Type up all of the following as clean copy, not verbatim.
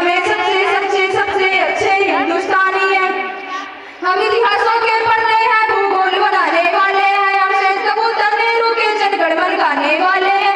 में सबसे सबसे सबसे अच्छे हिंदुस्तानी है। हम इतिहासों के पढ़ने हैं, भूगोल बनाने वाले हैं, हम श्वेत कबूतर नेहरू के जनगणमन गाने वाले हैं।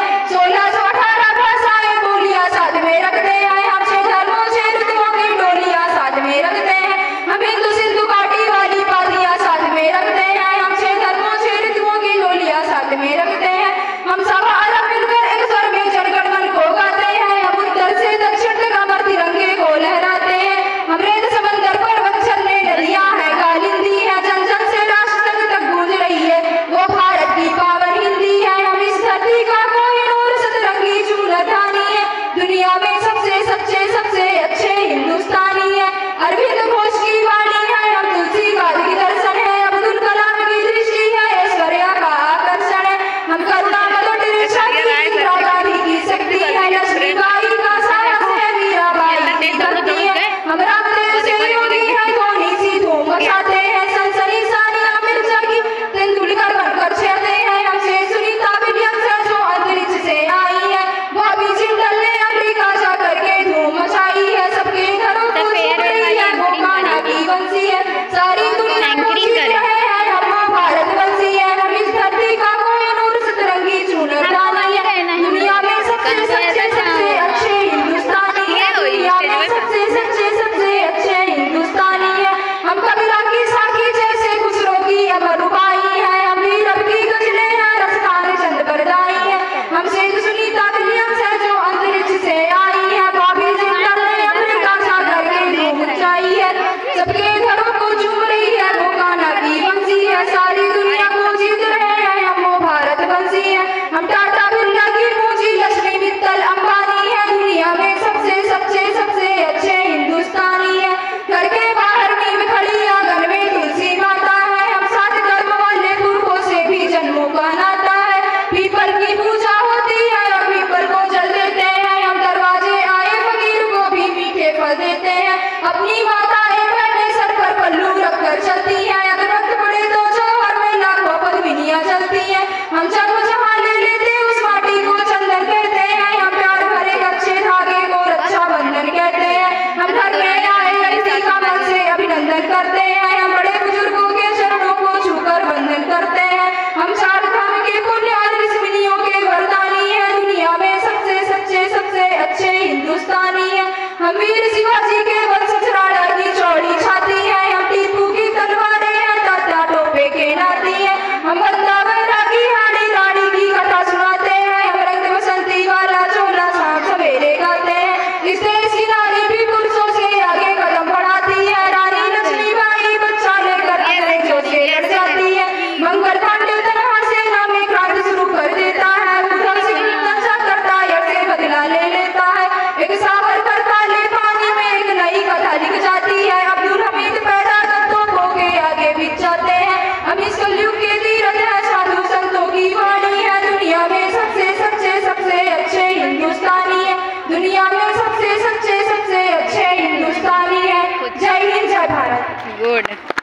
1618 भाषाएं बोलियां साथ में रखते हैं, हम 6 धर्मों 6 ऋतुओं की डोलियां साथ में रखते हैं। हम हिंदू सिंधु घाटी वाली पादियां साथ में रखते हैं, हम 6 धर्मों 6 ऋतुओं की डोलियां साथ में रखते हैं। हम सब आरब मिलकर एक स्वर में जनगणमन को गाते हैं, हम उत्तर से दक्षिण तक अमर तिरंगे को लहराते हैं। हम रेत समंदर पर्वत झरने नदियां हैं कालिंदी है, जन जन से राष्ट्र तक गूंज रही है वो भारत की पावन हिंदी है। हम इस धरती का कोहिनूर सतरंगी चूड़ानी है, दुनिया में सबसे सच्चे सबसे अच्छे हिंदुस्तानी है। अरविंद घोष की वाणी है, हम तुलसी गाद की दर्शन है, अब्दुल कलाम की दृष्टि है ऐश्वर्या का आकर्षण है। हम करुणा मदद इंदिरा गांधी की शक्ति है, लक्ष्मीबाई का साहस है, मीराबाई की धरती है। हम रामदेव से योगी है, धोनी सी धूम मचाते हैं, सनसनी सानिया मिर्जा की तेंदुलकर बनकर छेड़ते हैं। हमसे सुनीता विलियम्स है जो अंतरिक्ष से आई है, बॉबी जिंदल ने अमेरिका जाकर के धूम मचाई है। सबके घरों को छू रही है वो कान्हा की बंसी है, सारी दुनिया को जीत रहे हैं हम भारतवंशी है। हम इस धरती का कोहिनूर सतरंगी चूड़ानी है, दुनिया में सबसे सच्चे सबसे अच्छे हिंदुस्तानी है, दुनिया में सबसे सच्चे सबसे अच्छे हिंदुस्तानी है। हम कबीरा की साखी जैसे खुसरो की अमर रुबाई है, हम वीरब की गजलें हैं रसखान चंद बरदाई है। हमसे सुनीता विलियम्स है जो अंतरिक्ष से आई है, बॉबी जिंदल ने अमेरिका जाकर के धूम मचाई है। सबके घरों को चूम रही है वो कान्हा की बंसी है, सारी दुनिया को जीत रहे हैं हम वो भारतवंशी है। हम टाटा बिरला की पूंजी लक्ष्मी मित्तल अंबानी है, दुनिया में सबसे सच्चे सबसे अच्छे हिंदुस्तानी है। घर के बाहर नींव खड़ी आंगन में तुलसी माता है, हम 7 धर्म वाले पुरखों से भी जन्मों का नाता है। पीपल की पूजा होती है और पीपल को जल देते हैं, हम दरवाजे आए फकीर को भी मीठे फल देते हैं। अपनी माताएं बहनें सर पर पल्लू रखकर चलती हैं, अगर वक्त पड़े तो जौहर में लाखों पद्मिनियां जलती हैं। हम जन्म जहां ले लेते उस माटी को चंदन कहते हैं, हम प्यार भरे अच्छे धागे को रक्षाबंधन कहते हैं। हम घर में आए व्यक्ति का मन से अभिनंदन करते हैं, हम बड़े बुजुर्गों के चरणों को छूकर वंदन करते हैं। हम 4 धाम के पुण्य ऋषिमुनियों के वरदानी है, दुनिया में सबसे सच्चे सबसे अच्छे हिंदुस्तानी है। हम वीर शिवाजी के वंशज राणा की चौड़ी छाती है, हम टीपू की तलवारें हैं तात्या टोपे के नाती है। हम बंदा बैरागी हाड़ी रानी की कथा सुनाते हैं, हम रंग बसंती वाला चोला शाम सवेरे गाते हैं। इस देश की नारी भी पुरुषों से आगे कदम बढ़ाती है, रानी लक्ष्मीबाई बच्चा लेकर अंग्रेजों से लड़ जाती है। मंगल पांडे तनहा सेना में क्रांति शुरू कर देता है, उधम सिंह नशा करता से बदला ले लेता है। एक सावरकर काले पानी में एक नई कथा लिख जाती है, अब्दुल हमीद पैदा तोपों के आगे बिक जाते हैं। हम इस कलयुग के तीरथ है साधु संतों की वाणी है, दुनिया में सबसे सच्चे सबसे अच्छे हिंदुस्तानी है, दुनिया में सबसे सच्चे सबसे अच्छे हिंदुस्तानी है। जय हिंद जय भारत। गुड।